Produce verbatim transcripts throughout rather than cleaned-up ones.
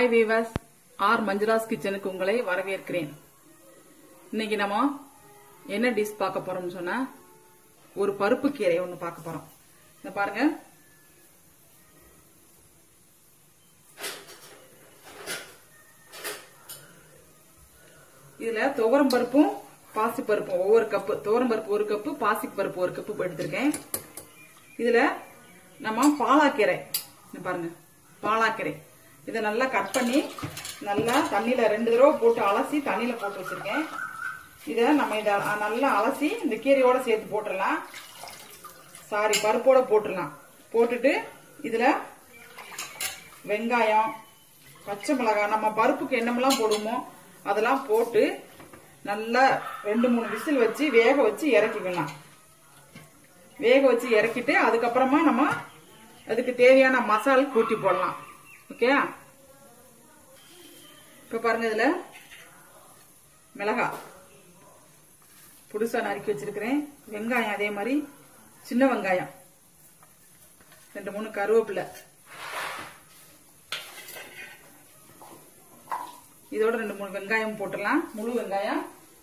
Hi viewers, R Manjula's கிச்சனுக்கு உங்களை வரவேற்கிறேன். இன்னைக்கு நம்ம என்ன டிஷ் பார்க்க போறோம்னு சொன்னா ஒரு பருப்பு கீரை ஒன்று பார்க்க போறோம். இந்த பாருங்க, இதுல துவரம் பருப்பும் பாசி பருப்பும் ஒவ்வொரு கப்பு, துவரம் பருப்பு ஒரு கப்பு, பாசி பருப்பு ஒரு கப்பு எடுத்திருக்கேன். இதுல நம்ம பாலாக்கீரை பாருங்க, பாலாக்கீரை இதை நல்லா கட் பண்ணி நல்லா தண்ணியில ரெண்டு தடவை போட்டு அலசி தண்ணியில போட்டு வச்சிருக்கேன். இதை நம்ம இதை நல்லா அலசி இந்த கீரையோட சேர்த்து போட்டுடலாம். சாரி, பருப்போட போட்டுடலாம். போட்டுட்டு இதுல வெங்காயம், பச்சை மிளகாய், நம்ம பருப்புக்கு என்னமெல்லாம் போடுவோமோ அதெல்லாம் போட்டு நல்லா ரெண்டு மூணு விசில் வச்சு வேக வச்சு இறக்கிக்கலாம். வேக வச்சு இறக்கிட்டு அதுக்கப்புறமா நம்ம அதுக்கு தேவையான மசாலா கூட்டி போடலாம். ஓகே, இப்ப பாருங்க, இதுல மிளகாய் புதுசா நறுக்கி வச்சிருக்கிறேன். வெங்காயம் அதே மாதிரி சின்ன வெங்காயம், ரெண்டு மூணு கருவேப்பிலை, இதோட ரெண்டு மூணு வெங்காயம் போட்டுடலாம். முழு வெங்காயம்.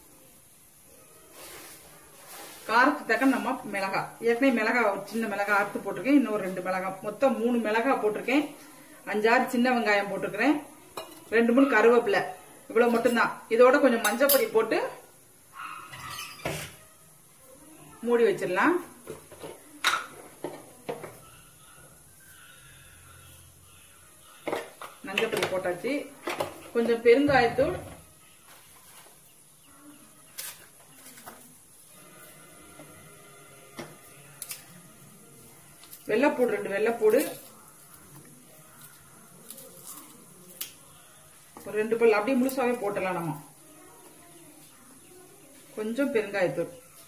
காரத்துக்கு தக்க நம்ம மிளகாய், ஏற்கனவே மிளகாய் சின்ன மிளகாய் அறுத்து போட்டிருக்கேன். இன்னொரு ரெண்டு மிளகாய், மொத்தம் மூணு மிளகாய் போட்டிருக்கேன். அஞ்சாறு சின்ன வெங்காயம் போட்டிருக்கிறேன். ரெண்டு மூணு கருவேப்பிலை, இவ்வளவு மட்டும்தான். இதோட கொஞ்சம் மஞ்சள் பொடி போட்டு மூடி வச்சிடலாம். மஞ்சள் பொடி போட்டாச்சு. கொஞ்சம் பெருங்காயத்தூள், வெள்ளைப்பூடு, ரெண்டு வெள்ளைப்பூடு, ஒரு ரெண்டு பல் அப்படியே முழுசாவே போட்டலாம். நம்ம கொஞ்சம் பெருங்காயத்தூள்,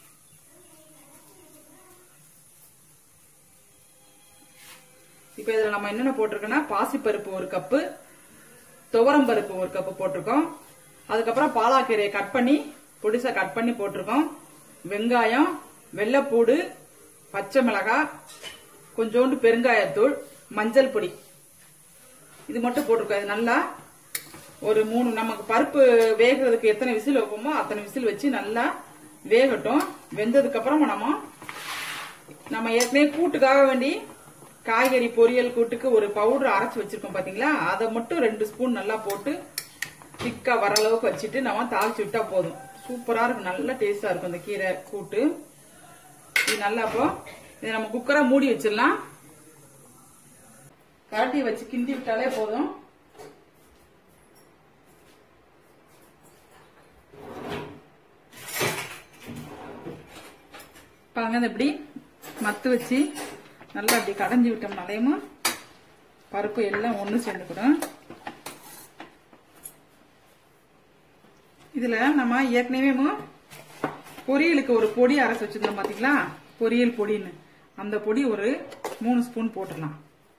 இப்ப இதுல நம்ம என்னென்ன போட்டிருக்கோம்னா பாசிப்பருப்பு ஒரு கப்பு, துவரம் பருப்பு ஒரு கப்பு போட்டிருக்கோம். அதுக்கப்புறம் பாலாக்கீரையை கட் பண்ணி பொடிசா கட் பண்ணி போட்டிருக்கோம். வெங்காயம், வெள்ளைப்பூடு, பச்சை மிளகாய், கொஞ்சோண்டு பெருங்காயத்தூள், மஞ்சள் பொடி, இது மட்டும் போட்டிருக்கோம். இது நல்லா ஒரு மூணு, நமக்கு பருப்பு வேகிறதுக்கு எத்தனை விசில் வைப்போமோ அத்தனை விசில் வச்சு நல்லா வேகட்டும். வெந்ததுக்கு அப்புறம் நம்ம நம்ம ஏற்கனவே கூட்டுக்காக வேண்டி காய்கறி பொரியல் கூட்டுக்கு ஒரு பவுடர் அரைச்சு வச்சிருக்கோம் பாத்தீங்களா, அதை மட்டும் ரெண்டு ஸ்பூன் நல்லா போட்டு திக்கா வர அளவுக்கு வச்சுட்டு நம்ம தாளிச்சு விட்டா போதும். சூப்பரா இருக்கும், நல்ல டேஸ்டா இருக்கும் இந்த கீரை கூட்டு. இது நல்லா அப்போ இதை நம்ம குக்கரா மூடி வச்சிடலாம். கரட்டி வச்சு கிண்டி விட்டாலே போதும். பாருங்க, இப்படி மத்து வச்சு நல்லா அப்படி கடைஞ்சி விட்டோம்னாலேயும் பருப்பு எல்லாம் ஒண்ணு சேர்ந்துக்கணும். இதுல நம்ம ஏற்கனவே பொரியலுக்கு ஒரு பொடி அரைச்சு வச்சிருந்தோம் பாத்தீங்களா, பொரியல் பொடின்னு, அந்த பொடி ஒரு மூணு ஸ்பூன் போட்டுடலாம்.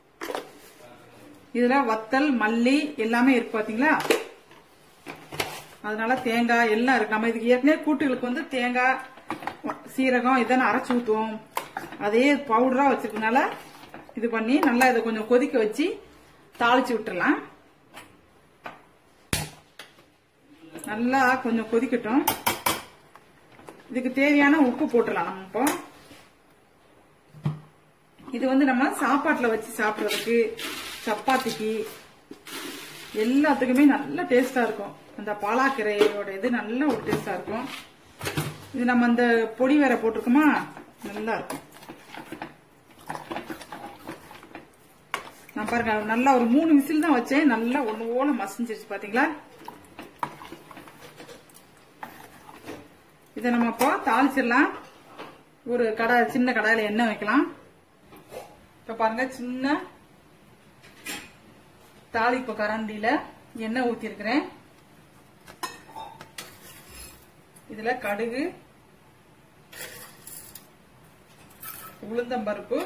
இதுல வத்தல், மல்லி எல்லாமே இருக்கு பாத்தீங்களா, அதனால தேங்காய் எல்லாம் இருக்கு. நம்ம இதுக்கு ஏற்கனவே கூட்டுகளுக்கு வந்து தேங்காய், சீரகம் இதெல்லாம் அரைச்சு ஊத்துவோம். அதே பவுடரா வச்சிருக்கனால இது பண்ணி நல்லா இதை கொஞ்சம் கொதிக்க வச்சு தாளிச்சு விட்டுறலாம். நல்லா கொஞ்சம் கொதிக்கட்டும். இதுக்கு தேவையான உப்பு போட்டுடலாம். நம்ம இப்போ இது வந்து நம்ம சாப்பாட்டுல வச்சு சாப்பிடுறதுக்கு, சப்பாத்திக்கு எல்லாத்துக்குமே நல்ல டேஸ்டா இருக்கும். அந்த பாலாக்கீரையோட இது நல்ல ஒரு டேஸ்டா இருக்கும். இது நம்ம அந்த பொடி வேற போட்டிருக்கோமா, நல்லா இருக்கும். நான் பாருங்க, நல்லா ஒரு மூணு விசில் தான் வச்சேன். நல்லா ஒண்ணு ஓல மசிஞ்சிருச்சு பாத்தீங்களா. இதை நம்ம இப்போ தாளிச்சிடலாம். ஒரு கடை, சின்ன கடாயில எண்ணெய் வைக்கலாம். இப்ப பாருங்க, சின்ன தாளிப்பு கரண்டியில எண்ணெய் ஊத்தி இருக்கிறேன். இதுல கடுகு, உளுந்தம்பருப்பு,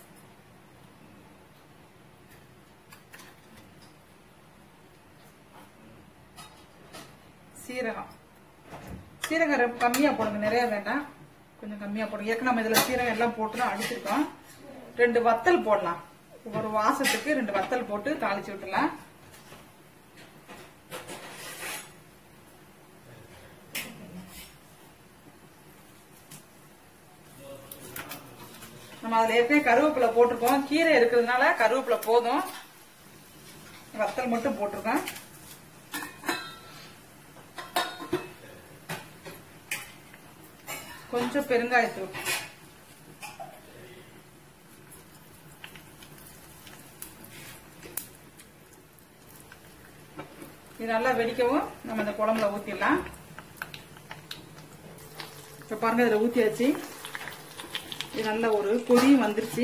சீரகம். சீரகம் கம்மியா போடுங்க, நிறைய வேண்டாம், கொஞ்சம் கம்மியா போடுங்க. ஏற்கனவே நம்ம இதுல சீரகம் எல்லாம் போட்டு தான் அடிச்சிருக்கோம். ரெண்டு வத்தல் போடலாம், ஒரு வாசத்துக்கு ரெண்டு வத்தல் போட்டு தாளிச்சு விட்டுலாம். நம்ம அதுல ஏற்கனவே கருவேப்பிலை போட்டிருக்கோம். கீரை இருக்கிறதுனால கருவேப்பிலை போதும். வத்தல் மட்டும் போட்டிருக்கேன். கொஞ்சம் பெருங்காயத்தூள், இது நல்லா வெடிக்கவும் நம்ம இந்த குழம்புல ஊத்திடலாம். இப்ப பாருங்க இதுல ஊத்தியாச்சு. இது நல்ல ஒரு கொதியும் வந்துருச்சு.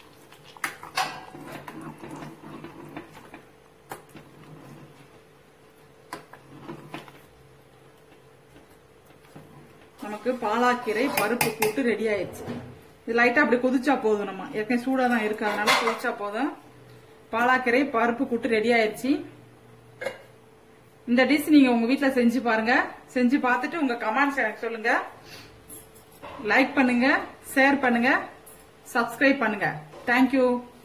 நமக்கு பாலாக்கீரை பருப்பு கூட்டு ரெடி ஆயிடுச்சு. இது லைட்டா அப்படி கொதிச்சா போதும். நம்ம ஏற்கனவே சூடா தான் இருக்கு, அதனால கொதிச்சா போதும். பாலாக்கீரை பருப்பு கூட்டு ரெடி ஆயிடுச்சு. இந்த டிஷ் நீங்க உங்க வீட்டுல செஞ்சு பாருங்க. செஞ்சு பார்த்துட்டு உங்க கமெண்ட்ஸ் எனக்கு சொல்லுங்க. லைக் பண்ணுங்க, ஷேர் பண்ணுங்க, சப்ஸ்கிரைப் பண்ணுங்க. தேங்க்யூ.